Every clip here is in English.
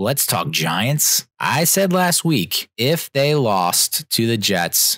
let's talk Giants. I said last week, if they lost to the Jets,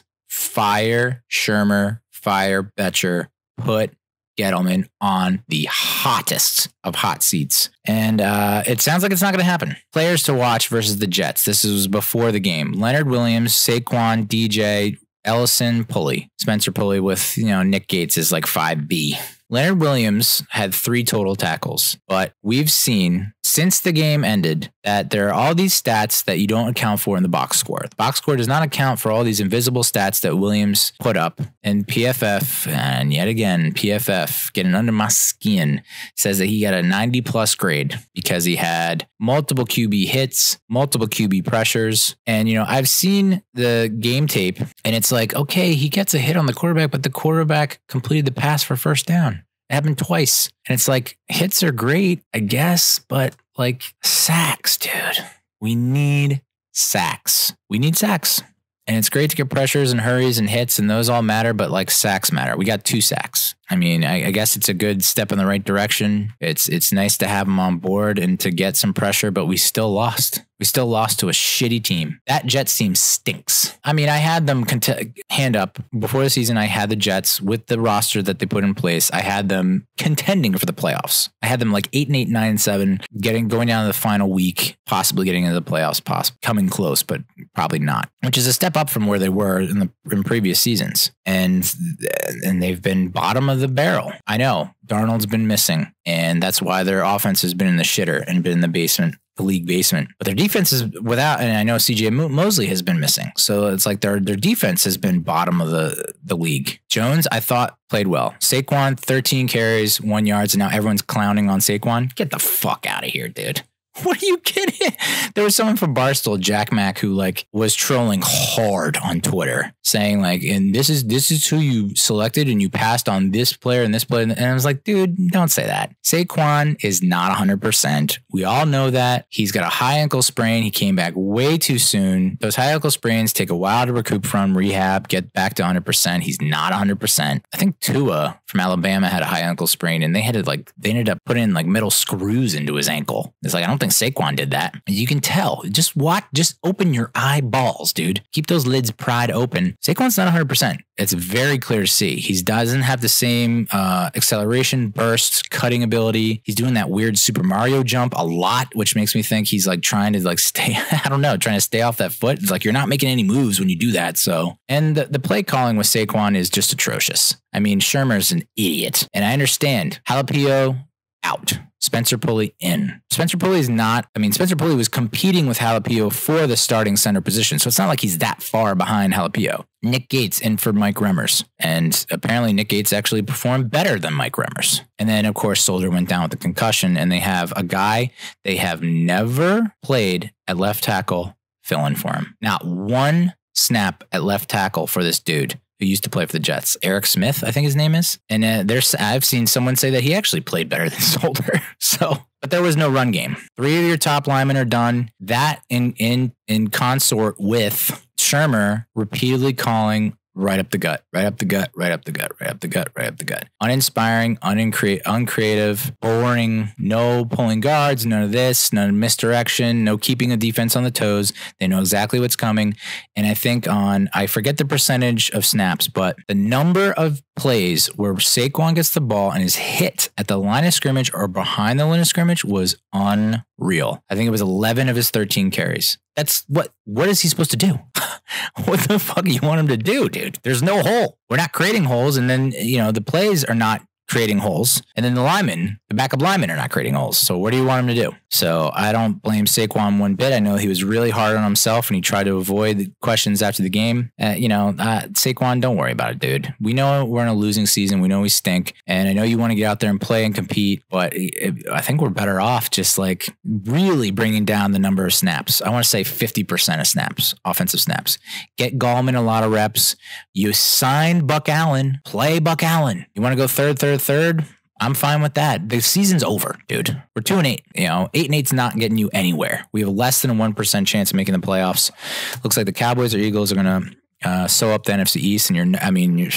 fire Shurmur, fire Bettcher, put Gettleman on the hottest of hot seats. And it sounds like it's not going to happen. Players to watch versus the Jets. This was before the game. Leonard Williams, Saquon, DJ, Ellison, Pulley. Spencer Pulley with, Nick Gates is like 5B. Leonard Williams had 3 total tackles, but we've seen since the game ended that there are all these stats that you don't account for in the box score. The box score does not account for all these invisible stats that Williams put up. And PFF, and yet again, PFF getting under my skin, says that he got a 90+ grade because he had multiple QB hits, multiple QB pressures. And, I've seen the game tape and it's like, okay, he gets a hit on the quarterback, but the quarterback completed the pass for first down. It happened twice. And it's like, hits are great, I guess, but like sacks, dude. We need sacks. We need sacks. And it's great to get pressures and hurries and hits, and those all matter, but like sacks matter. We got 2 sacks. I mean, I guess it's a good step in the right direction. It's nice to have them on board and to get some pressure, but we still lost. We still lost to a shitty team. That Jets team stinks. I mean, I had them hand up before the season. I had the Jets with the roster that they put in place. I had them contending for the playoffs. I had them like 8-8, 9-7, going down to the final week, possibly getting into the playoffs, coming close, but probably not. Which is a step up from where they were in previous seasons, and they've been bottom of the barrel. I know Darnold's been missing, and that's why their offense has been in the shitter and been in the league basement. But their defense is without, and I know CJ Mosley has been missing. So it's like their defense has been bottom of the league. Jones, I thought, played well. Saquon, 13 carries, 1 yard. So now everyone's clowning on Saquon. Get the fuck out of here, dude. What are you kidding? There was someone from Barstool, Jack Mack, who like was trolling hard on Twitter, saying like, and this is who you selected and you passed on this player and this player. And I was like, dude, don't say that. Saquon is not 100%. We all know that. He's got a high ankle sprain. He came back way too soon. Those high ankle sprains take a while to recoup from, rehab, get back to 100%. He's not 100%. I think Tua from Alabama had a high ankle sprain, and they ended up putting like metal screws into his ankle. It's like, I don't think Saquon did that. You can tell. Just open your eyeballs, dude. Keep those lids pried open. Saquon's not 100%. It's very clear to see. He doesn't have the same acceleration, burst, cutting ability. He's doing that weird Super Mario jump a lot, which makes me think he's like trying to like stay, I don't know, trying to stay off that foot. It's like, you're not making any moves when you do that. So, and the play calling with Saquon is just atrocious. I mean, Shurmur's an idiot. And I understand. Halapio out. Spencer Pulley in. Spencer Pulley was competing with Halapio for the starting center position. So it's not like he's that far behind Halapio. Nick Gates in for Mike Remmers. And apparently Nick Gates actually performed better than Mike Remmers. And then, of course, Soldier went down with a concussion, and they have a guy they have never played at left tackle fill in for him. Not one snap at left tackle for this dude who used to play for the Jets. Eric Smith, I think his name is. And I've seen someone say that he actually played better than Soldier. But there was no run game. 3 of your top linemen are done. That in consort with Shurmur repeatedly calling right up the gut, right up the gut, right up the gut, right up the gut, right up the gut. Uninspiring, uncreative, boring, no pulling guards, none of this, none of misdirection, no keeping the defense on the toes. They know exactly what's coming. And I think I forget the percentage of snaps, but the number of plays where Saquon gets the ball and is hit at the line of scrimmage or behind the line of scrimmage was unreal. I think it was 11 of his 13 carries. That's what is he supposed to do? What the fuck do you want him to do, dude? There's no hole. We're not creating holes. And then, the plays are not creating holes. And then the backup linemen are not creating holes. So what do you want him to do? So I don't blame Saquon one bit. I know he was really hard on himself and he tried to avoid the questions after the game. Saquon, don't worry about it, dude. We know we're in a losing season. We know we stink. And I know you want to get out there and play and compete, but I think we're better off just like really bringing down the number of snaps. I want to say 50% of snaps, offensive snaps. Get Gallman a lot of reps. You signed Buck Allen. Play Buck Allen. You want to go third? I'm fine with that. The season's over, dude. We're 2-8. 8-8's not getting you anywhere. We have less than a 1% chance of making the playoffs. Looks like the Cowboys or Eagles are going to sew up the NFC East, and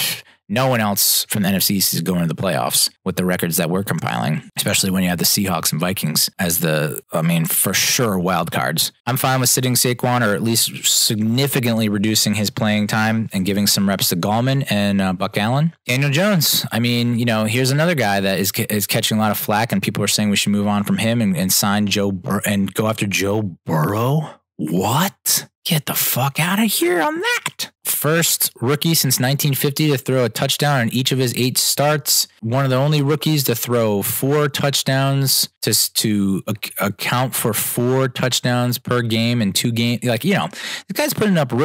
no one else from the NFC East is going to the playoffs with the records that we're compiling, especially when you have the Seahawks and Vikings as for sure, wild cards. I'm fine with sitting Saquon, or at least significantly reducing his playing time and giving some reps to Gallman and Buck Allen. Daniel Jones. Here's another guy that is catching a lot of flack, and people are saying we should move on from him and sign and go after Joe Burrow. What? Get the fuck out of here on that. First rookie since 1950 to throw a touchdown in each of his 8 starts. One of the only rookies to throw 4 touchdowns to account for 4 touchdowns per game in 2 games. The guy's putting up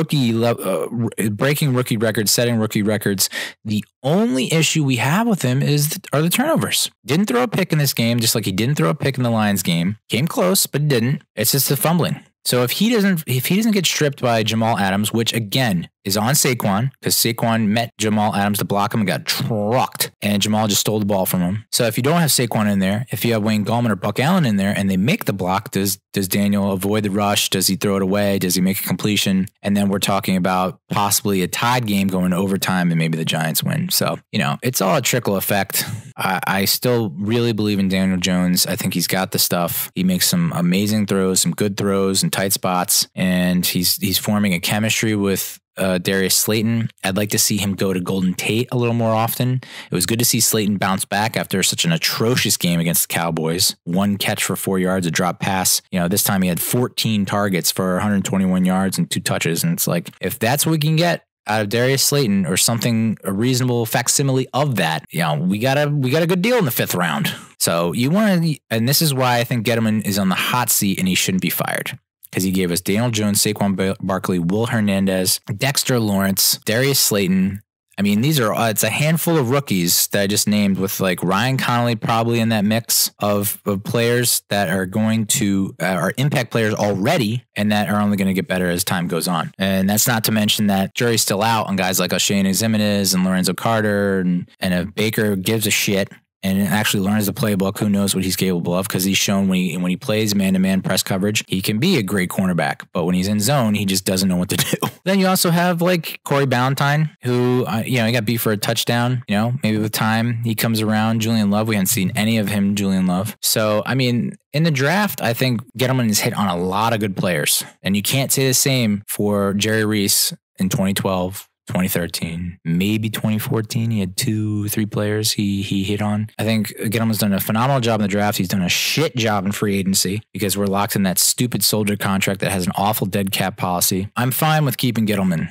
breaking rookie records, setting rookie records. The only issue we have with him are the turnovers. Didn't throw a pick in this game, just like he didn't throw a pick in the Lions game. Came close, but didn't. It's just the fumbling. So if he doesn't get stripped by Jamal Adams, which again is on Saquon, because Saquon met Jamal Adams to block him and got trucked, and Jamal just stole the ball from him. So if you don't have Saquon in there, if you have Wayne Gallman or Buck Allen in there and they make the block, does Daniel avoid the rush? Does he throw it away? Does he make a completion? And then we're talking about possibly a tied game going to overtime and maybe the Giants win. So, it's all a trickle effect. I still really believe in Daniel Jones. I think he's got the stuff. He makes some amazing throws, some good throws in tight spots, and he's forming a chemistry with Darius Slayton. I'd like to see him go to Golden Tate a little more often. It was good to see Slayton bounce back after such an atrocious game against the Cowboys. 1 catch for 4 yards, a drop pass. This time he had 14 targets for 121 yards and 2 touches. And it's like, if that's what we can get out of Darius Slayton or something, a reasonable facsimile of that, we got a good deal in the 5th round. So and this is why I think Gettleman is on the hot seat and he shouldn't be fired. Because he gave us Daniel Jones, Saquon Barkley, Will Hernandez, Dexter Lawrence, Darius Slayton. It's a handful of rookies that I just named, with like Ryan Connolly probably in that mix of players that are going to are impact players already and that are only going to get better as time goes on. And that's not to mention that jury's still out on guys like Oshane Ximines and Lorenzo Carter, and if Baker gives a shit and actually learns the playbook, who knows what he's capable of, because he's shown when he plays man-to-man press coverage, he can be a great cornerback. But when he's in zone, he just doesn't know what to do. Then you also have like Corey Ballantyne, who, he got beat for a touchdown. Maybe with time, he comes around. Julian Love, we haven't seen any of him, Julian Love. So, in the draft, I think Gettleman has hit on a lot of good players. And you can't say the same for Jerry Reese in 2012. 2013, maybe 2014. He had 2-3 players he hit on. I think Gettleman's done a phenomenal job in the draft. He's done a shit job in free agency because we're locked in that stupid soldier contract that has an awful dead cap policy. I'm fine with keeping Gettleman.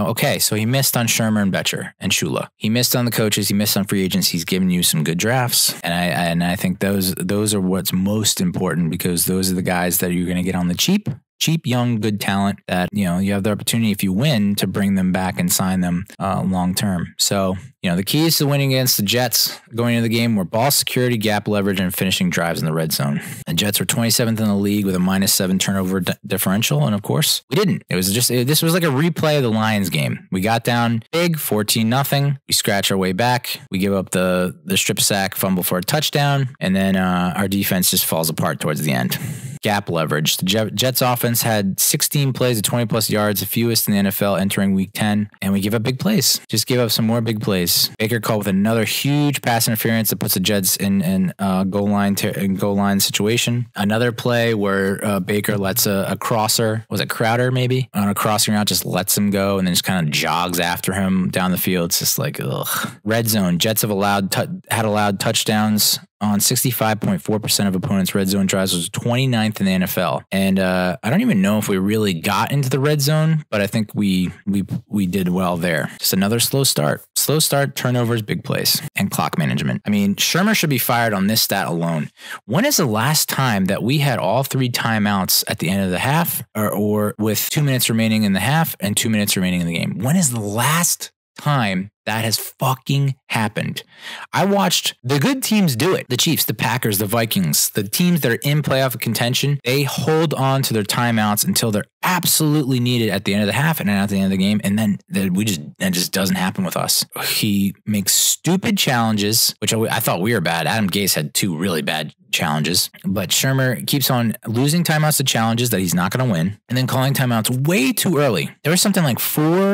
So he missed on Shurmur and Bettcher and Shula. He missed on the coaches. He missed on free agents. He's given you some good drafts. And I think those are what's most important, because those are the guys that you're going to get on the cheap, young, good talent that, you have the opportunity, if you win, to bring them back and sign them long term. So, the keys to winning against the Jets going into the game were ball security, gap leverage, and finishing drives in the red zone. The Jets were 27th in the league with a -7 turnover differential. And of course, we didn't. This was like a replay of the Lions game. We got down big, 14-0. We scratch our way back. We give up the strip sack, fumble for a touchdown. And then our defense just falls apart towards the end. Gap leverage. The Jets offense had 16 plays of 20+ yards, the fewest in the NFL entering week 10. And we give up big plays. Just give up some more big plays. Baker called with another huge pass interference that puts the Jets in goal line situation. Another play where Baker lets a crosser, was it Crowder maybe, on a crossing route, just lets him go and then just kind of jogs after him down the field. It's just like, ugh. Red zone. Jets have allowed touchdowns on 65.4% of opponents' red zone drives, was 29th in the NFL. And I don't even know if we really got into the red zone, but I think we did well there. Just another slow start. Slow start, turnovers, big plays, and clock management. Shurmur should be fired on this stat alone. When is the last time that we had all 3 timeouts at the end of the half, or with 2 minutes remaining in the half and 2 minutes remaining in the game? When is the last time that has fucking happened? I watched the good teams do it. The Chiefs, the Packers, the Vikings, the teams that are in playoff contention, they hold on to their timeouts until they're absolutely needed at the end of the half and at the end of the game. And then that just doesn't happen with us. He makes stupid challenges, which I thought we were bad. Adam Gase had 2 really bad challenges, but Shurmur keeps on losing timeouts to challenges that he's not going to win, and then calling timeouts way too early. There was something like 4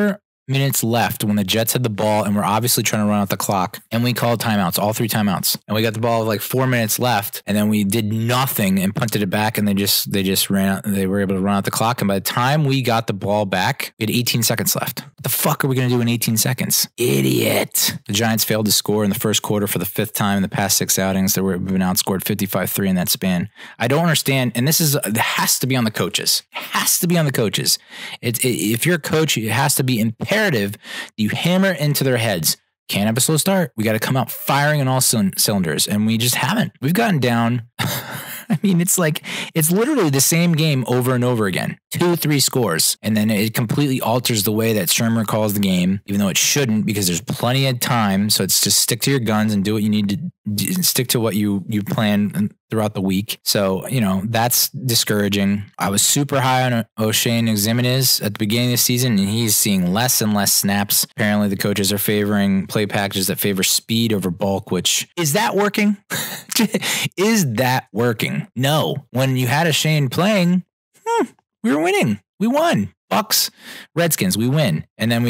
minutes left when the Jets had the ball and we're obviously trying to run out the clock. And we called timeouts, all 3 timeouts. And we got the ball with like 4 minutes left. And then we did nothing and punted it back. And they just ran out. They were able to run out the clock. And by the time we got the ball back, we had 18 seconds left. What the fuck are we going to do in 18 seconds? Idiot. The Giants failed to score in the first quarter for the 5th time in the past 6 outings. We've been outscored 55-3 in that span. I don't understand. And it has to be on the coaches. It has to be on the coaches. If you're a coach, it has to be imperative that you hammer into their heads. Can't have a slow start. We got to come out firing on all cylinders. And we just haven't. We've gotten down. I mean, it's literally the same game over and over again. 2-3 scores. And then it completely alters the way that Shurmur calls the game, even though it shouldn't, because there's plenty of time. So it's just stick to your guns and do what you need to stick to what you plan throughout the week. So, that's discouraging. I was super high on Oshane Ximines at the beginning of the season, and he's seeing less and less snaps. Apparently the coaches are favoring play packages that favor speed over bulk, which is that working? Is that working? No. When you had Oshane playing, we were winning. We won. Bucks, Redskins, we win. And then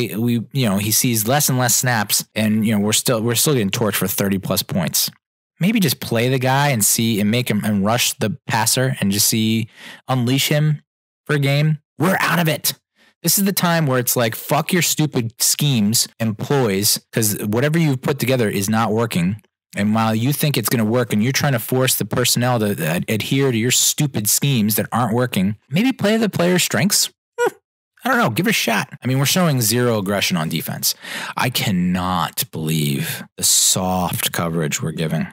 he sees less and less snaps, and we're still getting torched for 30 plus points. Maybe just play the guy and see and make him and rush the passer and just unleash him for a game. We're out of it. This is the time where it's like, fuck your stupid schemes and ploys, because whatever you've put together is not working. And while you think it's going to work and you're trying to force the personnel to adhere to your stupid schemes that aren't working, maybe play the player's strengths. I don't know. Give it a shot. I mean, we're showing zero aggression on defense. I cannot believe the soft coverage we're giving.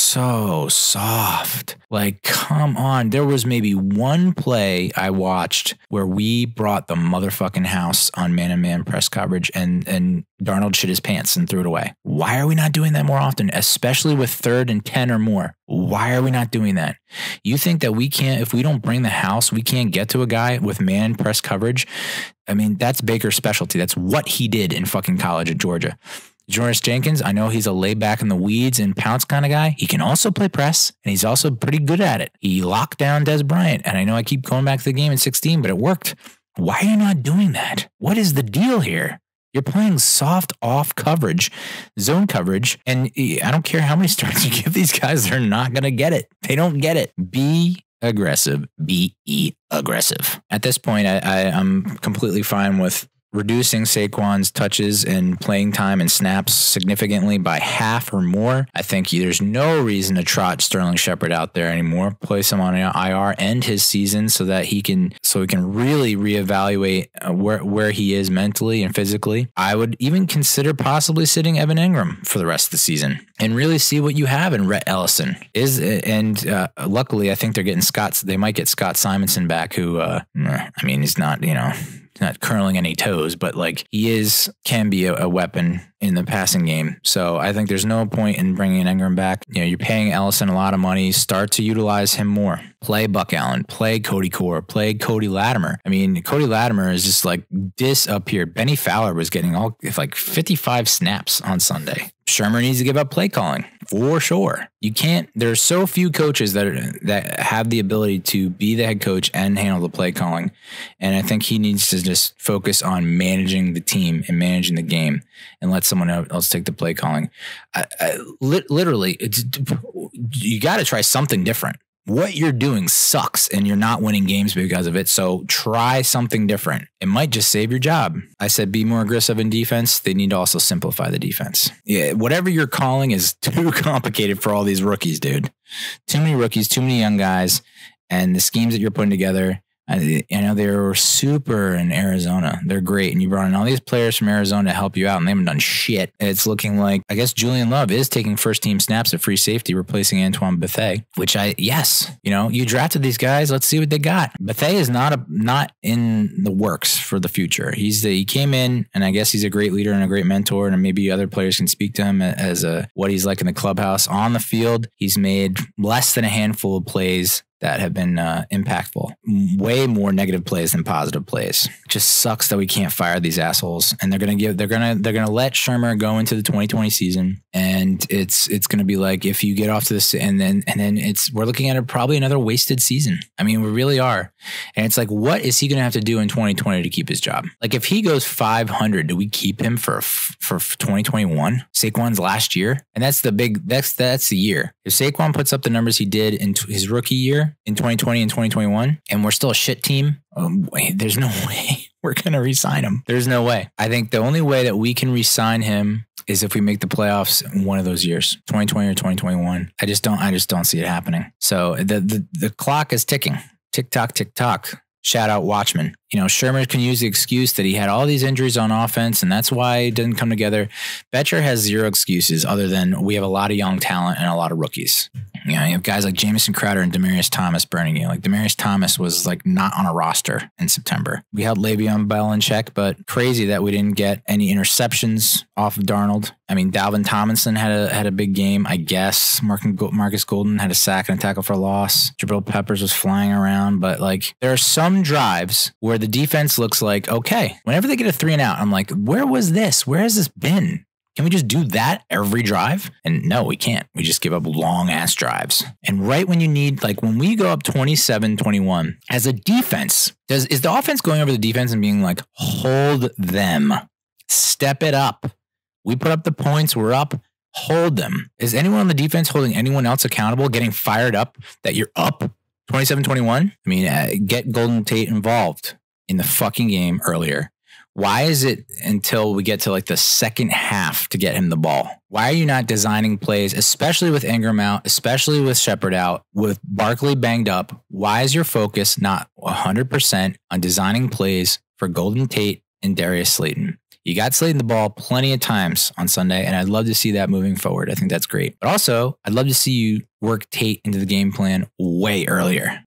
So soft. Like, come on. There was maybe one play I watched where we brought the motherfucking house on man-to-man press coverage and Darnold shit his pants and threw it away. Why are we not doing that more often, especially with 3rd and 10 or more? Why are we not doing that? You think that we can't, if we don't bring the house, we can't get to a guy with man press coverage? I mean, that's Baker's specialty. That's what he did in fucking college at Georgia. Jonas Jenkins, I know he's a lay back in the weeds and pounce kind of guy. He can also play press, and he's also pretty good at it. He locked down Des Bryant, and I know I keep going back to the game in 16, but it worked. Why are you not doing that? What is the deal here? You're playing soft off coverage, zone coverage, and I don't care how many starts you give these guys, they're not going to get it. They don't get it. Be aggressive. Be aggressive. At this point, I'm completely fine with reducing Saquon's touches and playing time and snaps significantly by half or more. I think there's no reason to trot Sterling Shepard out there anymore. Place him on IR, end his season so that he can really reevaluate where he is mentally and physically. I would even consider possibly sitting Evan Engram for the rest of the season and really see what you have in Rhett Ellison. Luckily, I think they're getting they might get Scott Simonson back, who, he's not, not curling any toes, but can be a weapon in the passing game. So I think there's no point in bringing Engram back. You're paying Ellison a lot of money. Start to utilize him more. Play Buck Allen, play Cody Core, play Cody Latimer. I mean, Cody Latimer is just disappeared. Benny Fowler was getting 55 snaps on Sunday. Shurmur needs to give up play calling for sure. There's so few coaches that have the ability to be the head coach and handle the play calling. And I think he needs to just focus on managing the team and managing the game and let someone else take the play calling. Literally, you got to try something different. What you're doing sucks and you're not winning games because of it. So try something different. It might just save your job. I said be more aggressive in defense. They need to also simplify the defense. Yeah, whatever you're calling is too complicated for all these rookies, dude. Too many rookies, too many young guys, and the schemes that you're putting together. I know they were super in Arizona. They're great. And you brought in all these players from Arizona to help you out, and they haven't done shit. It's looking like, I guess Julian Love is taking first team snaps at free safety, replacing Antoine Bethea, you drafted these guys. Let's see what they got. Bethea is not in the works for the future. He came in, and I guess he's a great leader and a great mentor, and maybe other players can speak to him as what he's like in the clubhouse. On the field, he's made less than a handful of plays that have been impactful. Way more negative plays than positive plays. Just sucks that we can't fire these assholes. And they're gonna let Shurmur go into the 2020 season, and it's gonna be like, if you get off to this, and then we're looking at probably another wasted season. I mean, we really are. And it's like, what is he gonna have to do in 2020 to keep his job? Like, if he goes 500, do we keep him for 2021? Saquon's last year, and that's the year. If Saquon puts up the numbers he did in his rookie year in 2020 and 2021, and we're still a shit team, there's no way we're going to re-sign him. There's no way. I think the only way that we can re-sign him is if we make the playoffs in one of those years, 2020 or 2021. I just don't see it happening. So the clock is ticking. Tick tock, tick tock. Shout out Watchman. You know, Shurmur can use the excuse that he had all these injuries on offense, and that's why it didn't come together. Bettcher has zero excuses other than we have a lot of young talent and a lot of rookies. You know, you have guys like Jamison Crowder and Demaryius Thomas burning you. Like, Demaryius Thomas was like not on a roster in September. We held Le'Veon Bell in check, but crazy that we didn't get any interceptions off of Darnold. I mean, Dalvin Tomlinson had a big game, I guess. Marcus Golden had a sack and a tackle for loss. Jabril Peppers was flying around, but like, there are some drives where the defense looks like, okay, whenever they get a 3 and out, I'm like, where was this? Where has this been? Can we just do that every drive? And no, we can't. We just give up long ass drives. And right when you need, like when we go up 27-21 as a defense, is the offense going over the defense and being like, hold them, step it up. We put up the points, we're up, hold them. Is anyone on the defense holding anyone else accountable, getting fired up that you're up 27-21? I mean, get Golden Tate involved in the fucking game earlier. Why is it until we get to like the second half to get him the ball? Why are you not designing plays, especially with Engram out, especially with Shepard out, with Barkley banged up? Why is your focus not 100% on designing plays for Golden Tate and Darius Slayton? You got Slayton the ball plenty of times on Sunday, and I'd love to see that moving forward. I think that's great. But also, I'd love to see you work Tate into the game plan way earlier.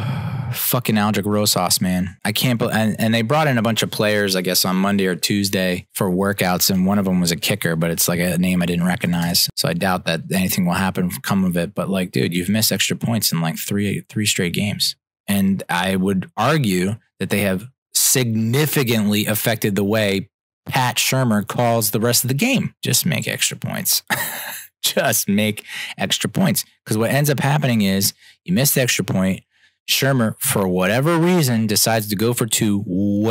Fucking Aldrick Rosas, man. I can't and they brought in a bunch of players, I guess, on Monday or Tuesday for workouts, and one of them was a kicker, but it's like a name I didn't recognize. So I doubt that anything will come of it. But like, dude, you've missed extra points in like three straight games. And I would argue that they have significantly affected the way Pat Shumur calls the rest of the game. Just make extra points. Just make extra points. Because what ends up happening is you miss the extra point. Shurmur, for whatever reason, decides to go for 2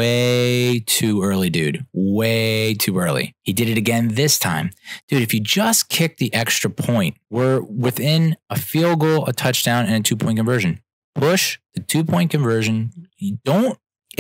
way too early, dude. Way too early. He did it again this time. Dude, if you just kick the extra point, we're within a field goal, a touchdown, and a 2-point conversion. Push the 2-point conversion. You don't.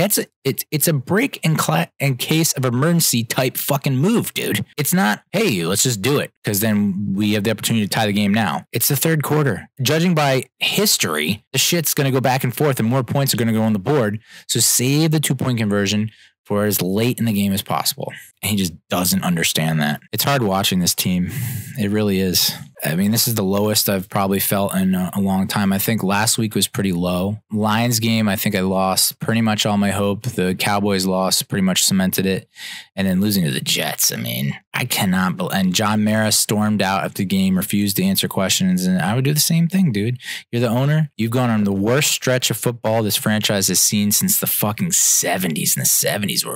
It's a break in case of emergency type fucking move, dude. It's not, hey, let's just do it because then we have the opportunity to tie the game now. It's the third quarter. Judging by history, the shit's going to go back and forth and more points are going to go on the board. So save the 2-point conversion for as late in the game as possible. And he just doesn't understand that. It's hard watching this team. It really is. I mean, this is the lowest I've probably felt in a long time. I think last week was pretty low. Lions game, I think I lost pretty much all my hope. The Cowboys loss pretty much cemented it. And then losing to the Jets, I mean, I cannot believe. And John Mara stormed out after the game, refused to answer questions. And I would do the same thing, dude. You're the owner. You've gone on the worst stretch of football this franchise has seen since the fucking 70s. And the 70s were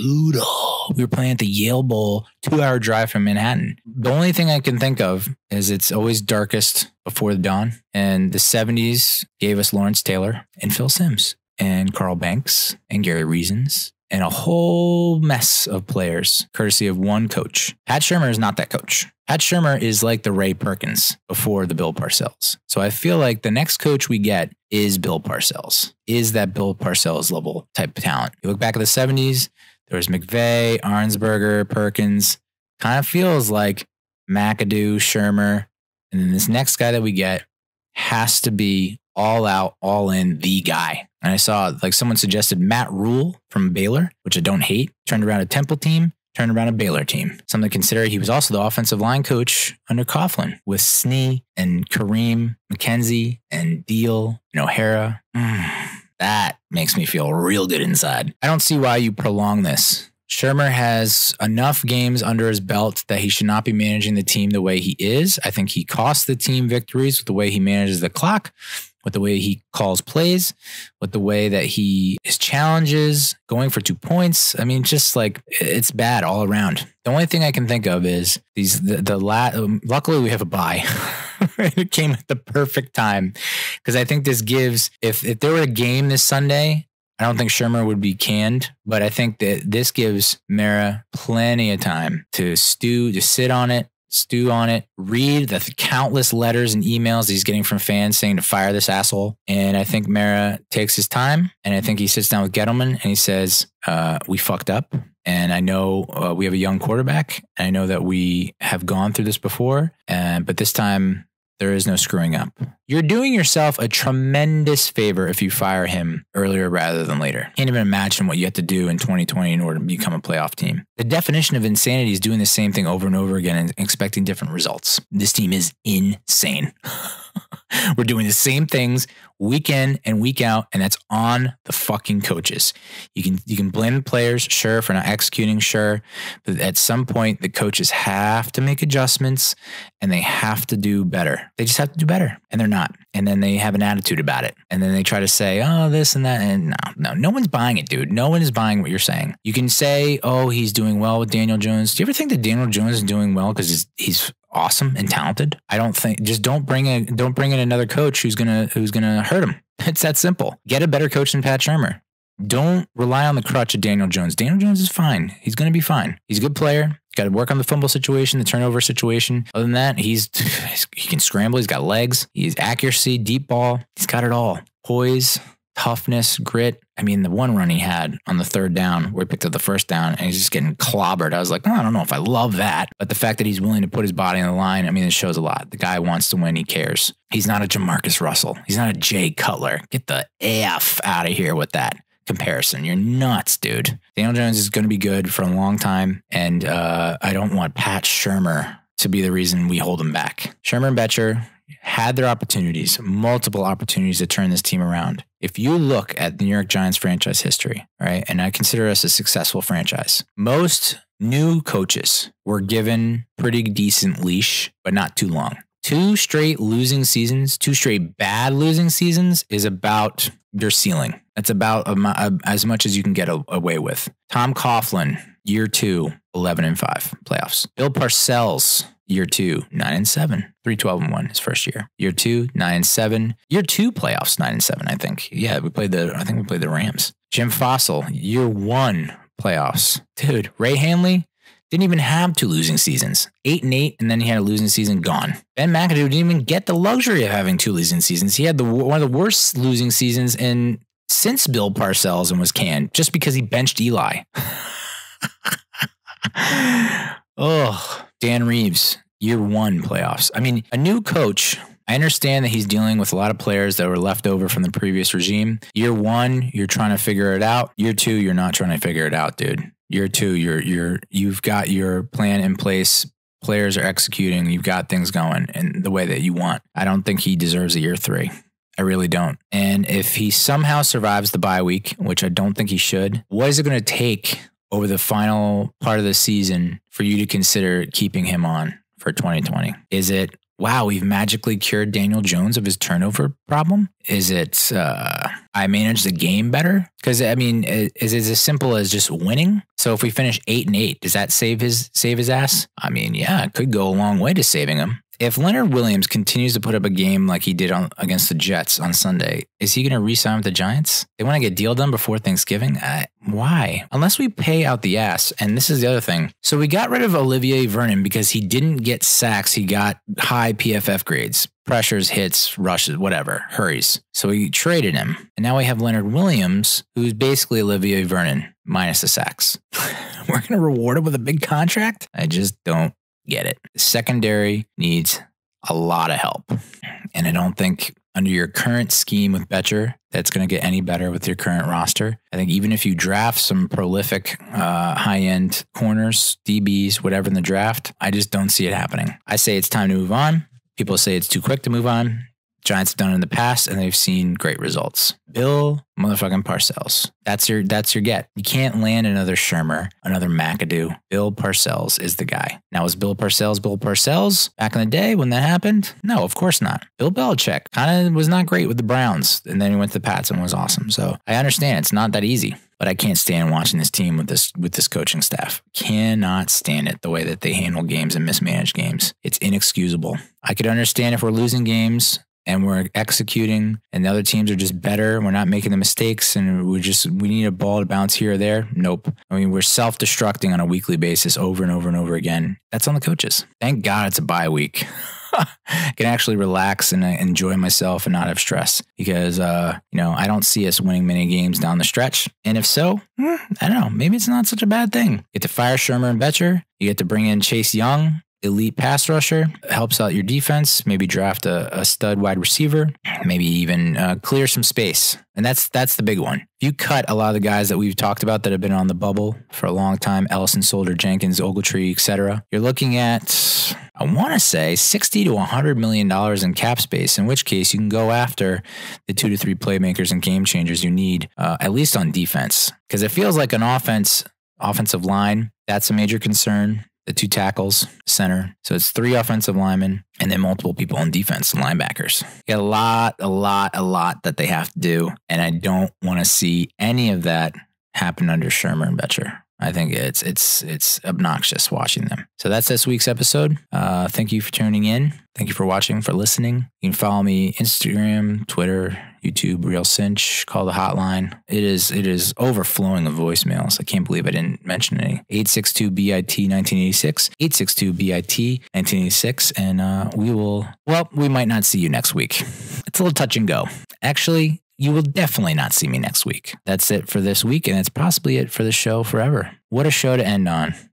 brutal. We were playing at the Yale Bowl, 2-hour drive from Manhattan. The only thing I can think of is it's always darkest before the dawn. And the 70s gave us Lawrence Taylor and Phil Simms and Carl Banks and Gary Reasons and a whole mess of players, courtesy of one coach. Pat Shumur is not that coach. Pat Shumur is like the Ray Perkins before the Bill Parcells. So I feel like the next coach we get is Bill Parcells, is that Bill Parcells level type of talent. You look back at the 70s, there was McVay, Arnsberger, Perkins. Kind of feels like McAdoo, Shurmur, and then this next guy that we get has to be all out, all in, the guy. And I saw like someone suggested Matt Rule from Baylor, which I don't hate. Turned around a Temple team, turned around a Baylor team. Something to consider. He was also the offensive line coach under Coughlin with Snee and Kareem McKenzie and Deal and O'Hara. That makes me feel real good inside. I don't see why you prolong this. Shurmur has enough games under his belt that he should not be managing the team the way he is. I think he costs the team victories with the way he manages the clock. with the way he calls plays, with the way that his challenges, going for 2 points. I mean, just like it's bad all around. The only thing I can think of is luckily we have a bye. It came at the perfect time because I think this gives, if there were a game this Sunday, I don't think Shurmur would be canned, but I think that this gives Mara plenty of time to sit on it, stew on it, read the countless letters and emails he's getting from fans saying to fire this asshole. And I think Mara takes his time, and I think he sits down with Gettleman and he says, we fucked up. And I know we have a young quarterback. And I know that we have gone through this before, but this time there is no screwing up. You're doing yourself a tremendous favor if you fire him earlier rather than later. Can't even imagine what you have to do in 2020 in order to become a playoff team. The definition of insanity is doing the same thing over and over again and expecting different results. This team is insane. We're doing the same things week in and week out, and that's on the fucking coaches. You can blame the players, sure, for not executing, sure, but at some point the coaches have to make adjustments and they have to do better. They just have to do better, and they're not. And then they have an attitude about it, and then they try to say, oh, this and that, and no one's buying it, dude. No one is buying what you're saying. You can say, oh, he's doing well with Daniel Jones. Do you ever think that Daniel Jones is doing well because he's awesome and talented? I don't think. Just don't bring in another coach who's gonna hurt him. It's that simple. Get a better coach than Pat Shumur. Don't rely on the crutch of Daniel Jones. Daniel Jones is fine. He's going to be fine. He's a good player. Got to work on the fumble situation, the turnover situation. Other than that, he can scramble. He's got legs. He's accuracy, deep ball. He's got it all. Poise, toughness, grit. I mean, the one run he had on the 3rd down where he picked up the 1st down and he's just getting clobbered. I was like, oh, I don't know if I love that. But the fact that he's willing to put his body on the line, I mean, it shows a lot. The guy wants to win. He cares. He's not a Jamarcus Russell. He's not a Jay Cutler. Get the F out of here with that comparison. You're nuts, dude. Daniel Jones is going to be good for a long time. And I don't want Pat Shumur to be the reason we hold him back. Shurmur and Bettcher had their opportunities, multiple opportunities to turn this team around. If you look at the New York Giants franchise history, right, and I consider us a successful franchise, most new coaches were given pretty decent leash, but not too long. 2 straight losing seasons, 2 straight bad losing seasons is about your ceiling. That's about as much as you can get away with. Tom Coughlin, year 2, 11-5 playoffs. Bill Parcells, year 2, 9-7, 3-12-1 his first year. Year 2, 9-7. Year 2 playoffs, 9-7. I think. Yeah, I think we played the Rams. Jim Fossil, year 1 playoffs. Dude, Ray Hanley didn't even have 2 losing seasons. 8-8, and then he had a losing season gone. Ben McAdoo didn't even get the luxury of having 2 losing seasons. He had one of the worst losing seasons since Bill Parcells and was canned just because he benched Eli. Oh, Dan Reeves, year 1 playoffs. I mean, a new coach. I understand that he's dealing with a lot of players that were left over from the previous regime. Year 1, you're trying to figure it out. Year 2, you're not trying to figure it out, dude. Year 2, you've got your plan in place. Players are executing. You've got things going in the way that you want. I don't think he deserves a year 3. I really don't. And if he somehow survives the bye week, which I don't think he should, what is it going to take over the final part of the season for you to consider keeping him on for 2020? Is it, wow, we've magically cured Daniel Jones of his turnover problem? Is it, I managed the game better? Because, I mean, is it as simple as just winning? So if we finish 8-8, does that save his ass? I mean, yeah, it could go a long way to saving him. If Leonard Williams continues to put up a game like he did against the Jets on Sunday, is he going to re-sign with the Giants? They want to get a deal done before Thanksgiving? Why? Unless we pay out the ass. And this is the other thing. So we got rid of Olivier Vernon because he didn't get sacks. He got high PFF grades. Pressures, hits, rushes, whatever, hurries. So we traded him. And now we have Leonard Williams, who's basically Olivier Vernon minus the sacks. We're going to reward him with a big contract? I just don't get it. The secondary needs a lot of help. And I don't think under your current scheme with Bettcher, that's going to get any better with your current roster. I think even if you draft some prolific high-end corners, DBs, whatever in the draft, I just don't see it happening. I say it's time to move on. People say it's too quick to move on. Giants have done it in the past, and they've seen great results. Bill motherfucking Parcells. That's your get. You can't land another Shurmur, another McAdoo. Bill Parcells is the guy. Now, was Bill Parcells back in the day when that happened? No, of course not. Bill Belichick kind of was not great with the Browns, and then he went to the Pats and was awesome. So I understand it's not that easy. But I can't stand watching this team with this coaching staff. Cannot stand it, the way that they handle games and mismanage games. It's inexcusable. I could understand if we're losing games and we're executing and the other teams are just better. We're not making the mistakes and we need a ball to bounce here or there. Nope. I mean, we're self-destructing on a weekly basis over and over and over again. That's on the coaches. Thank God it's a bye week. I can actually relax and enjoy myself and not have stress because, I don't see us winning many games down the stretch. And if so, I don't know, maybe it's not such a bad thing. You get to fire Shurmur and Bettcher. You get to bring in Chase Young, elite pass rusher, helps out your defense, maybe draft a stud wide receiver, maybe even clear some space. And that's the big one. If you cut a lot of the guys that we've talked about that have been on the bubble for a long time, Ellison, Solder, Jenkins, Ogletree, etc., you're looking at, I want to say, $60 to $100 million in cap space, in which case you can go after the 2 to 3 playmakers and game changers you need, at least on defense. Because it feels like an offensive line, that's a major concern. The 2 tackles, center. So it's 3 offensive linemen and then multiple people on defense, linebackers. You got a lot that they have to do. And I don't want to see any of that happen under Shurmur and Bettcher. I think it's obnoxious watching them. So that's this week's episode. Thank you for tuning in. Thank you for watching, for listening. You can follow me Instagram, Twitter, YouTube, Real Cinch. Call the hotline. It is overflowing of voicemails. I can't believe I didn't mention any. 862-BIT-1986. 862-BIT-1986. And we might not see you next week. It's a little touch and go. Actually, you will definitely not see me next week. That's it for this week, and it's possibly it for the show forever. What a show to end on.